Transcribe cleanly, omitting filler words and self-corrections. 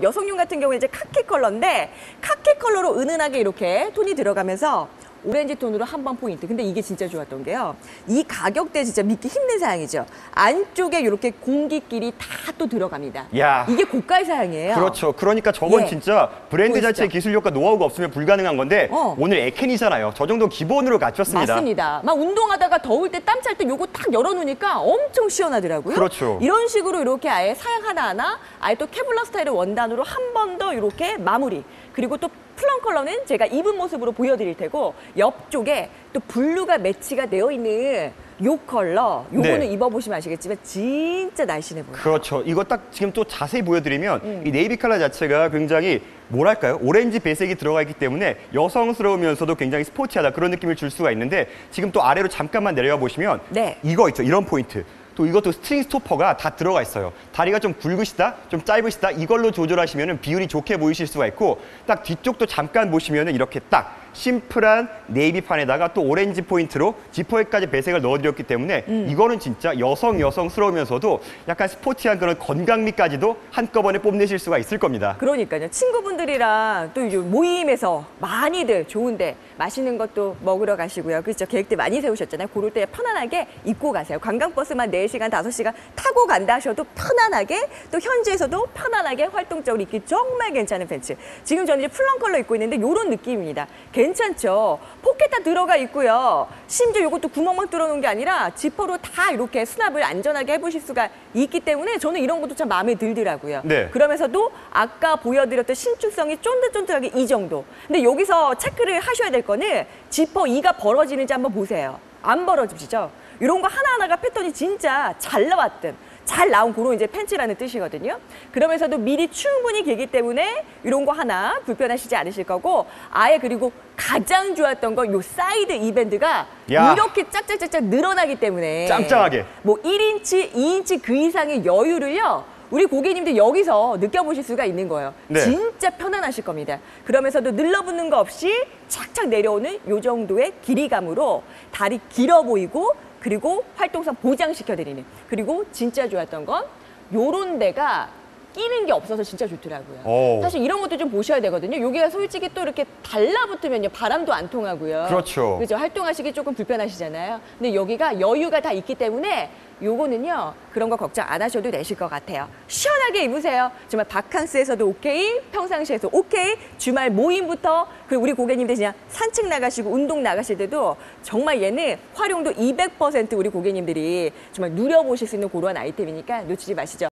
여성용 같은 경우는 이제 카키 컬러인데 카키 컬러로 은은하게 이렇게 톤이 들어가면서 오렌지 톤으로 한번 포인트. 근데 이게 진짜 좋았던 게요. 이 가격대 진짜 믿기 힘든 사양이죠. 안쪽에 이렇게 공기끼리 다 또 들어갑니다. 야. 이게 고가의 사양이에요. 그렇죠. 그러니까 저건 예. 진짜 브랜드 보이시죠? 자체의 기술력과 노하우가 없으면 불가능한 건데 오늘 에켄이잖아요. 저 정도 기본으로 갖췄습니다. 맞습니다. 막 운동하다가 더울 때 땀 찰 때 요거 딱 열어놓으니까 엄청 시원하더라고요. 그렇죠. 이런 식으로 이렇게 아예 사양 하나하나 아예 또 케블라 스타일의 원단으로 한 번 더 이렇게 마무리. 그리고 또 플럼 컬러는 제가 입은 모습으로 보여드릴 테고 옆쪽에 또 블루가 매치가 되어 있는 요 컬러 요거는 네. 입어보시면 아시겠지만 진짜 날씬해 보여요. 그렇죠. 이거 딱 지금 또 자세히 보여드리면 이 네이비 컬러 자체가 굉장히 뭐랄까요? 오렌지 배색이 들어가 있기 때문에 여성스러우면서도 굉장히 스포티하다 그런 느낌을 줄 수가 있는데 지금 또 아래로 잠깐만 내려가 보시면 네. 이거 있죠. 이런 포인트. 또 이것도 스트링 스토퍼가 다 들어가 있어요. 다리가 좀 굵으시다, 좀 짧으시다 이걸로 조절하시면 비율이 좋게 보이실 수가 있고 딱 뒤쪽도 잠깐 보시면 이렇게 딱 심플한 네이비판에다가 또 오렌지 포인트로 지퍼에까지 배색을 넣어드렸기 때문에 이거는 진짜 여성스러우면서도 약간 스포티한 그런 건강미까지도 한꺼번에 뽐내실 수가 있을 겁니다. 그러니까요. 친구분들이랑 또 모임에서 많이들 좋은데 맛있는 것도 먹으러 가시고요. 그렇죠. 계획들 많이 세우셨잖아요. 그럴 때 편안하게 입고 가세요. 관광버스만 4시간, 5시간 타고 간다 하셔도 편안하게 또 현지에서도 편안하게 활동적으로 입기 정말 괜찮은 팬츠. 지금 저는 이제 플럼 컬러 입고 있는데 이런 느낌입니다. 괜찮죠? 포켓 다 들어가 있고요. 심지어 이것도 구멍만 뚫어놓은 게 아니라 지퍼로 다 이렇게 수납을 안전하게 해보실 수가 있기 때문에 저는 이런 것도 참 마음에 들더라고요. 네. 그러면서도 아까 보여드렸던 신축성이 쫀득쫀득하게 이 정도. 근데 여기서 체크를 하셔야 될 거는 지퍼 2가 벌어지는지 한번 보세요. 안 벌어지시죠? 이런 거 하나하나가 패턴이 진짜 잘 나온 그런 이제 팬츠라는 뜻이거든요. 그러면서도 미리 충분히 길기 때문에 이런 거 하나 불편하시지 않으실 거고 아예 그리고 가장 좋았던 건 요 사이드 이밴드가 야. 이렇게 짝짝짝짝 늘어나기 때문에 짱짱하게. 뭐 1인치, 2인치 그 이상의 여유를요. 우리 고객님들 여기서 느껴보실 수가 있는 거예요. 네. 진짜 편안하실 겁니다. 그러면서도 늘러붙는 거 없이 착착 내려오는 요 정도의 길이감으로 다리 길어 보이고 그리고 활동성 보장시켜드리는. 그리고 진짜 좋았던 건 요런 데가 끼는 게 없어서 진짜 좋더라고요. 오. 사실 이런 것도 좀 보셔야 되거든요. 여기가 솔직히 또 이렇게 달라붙으면요. 바람도 안 통하고요. 그렇죠. 그죠? 활동하시기 조금 불편하시잖아요. 근데 여기가 여유가 다 있기 때문에 요거는요. 그런 거 걱정 안 하셔도 되실 것 같아요. 시원하게 입으세요. 정말 바캉스에서도 오케이, 평상시에서 오케이, 주말 모임부터 그리고 우리 고객님들 그냥 산책 나가시고 운동 나가실 때도 정말 얘는 활용도 200% 우리 고객님들이 정말 누려보실 수 있는 그런 아이템이니까 놓치지 마시죠.